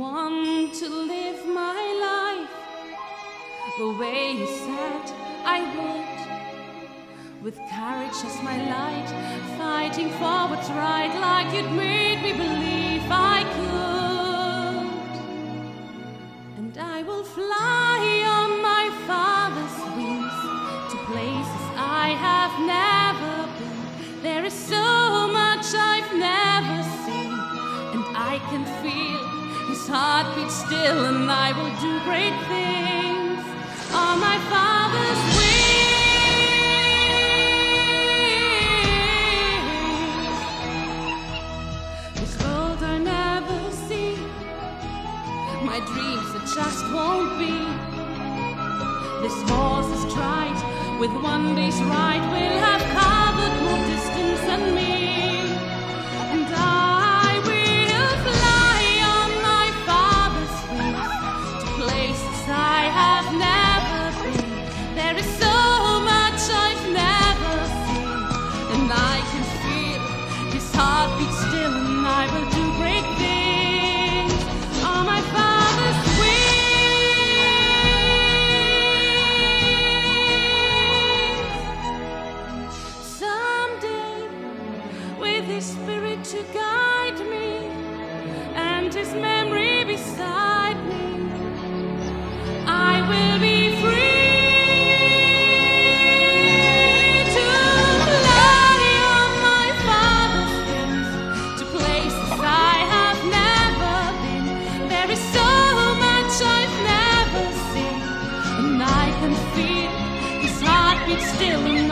want to live my life the way you said I would, with courage as my light, fighting for what's right like you'd made me believe I could. And I will fly on my father's wings to places I have never been. There is so much I've never seen, and I can feel his heartbeat still, and I will do great things on my father's wings. This world I never see, my dreams that just won't be. This horse is tried with one day's ride, will have covered more distance than me. And I will fly on my father's wings to places I have never been. There is so much I've never seen, and I can feel his heartbeat still, and I will do great things on my father's wings. Someday, with his spirit to guide me and his memory beside me, I will be free to fly on my father's wings to places I have never been. There is so much I've never seen, and I can feel his heartbeat still.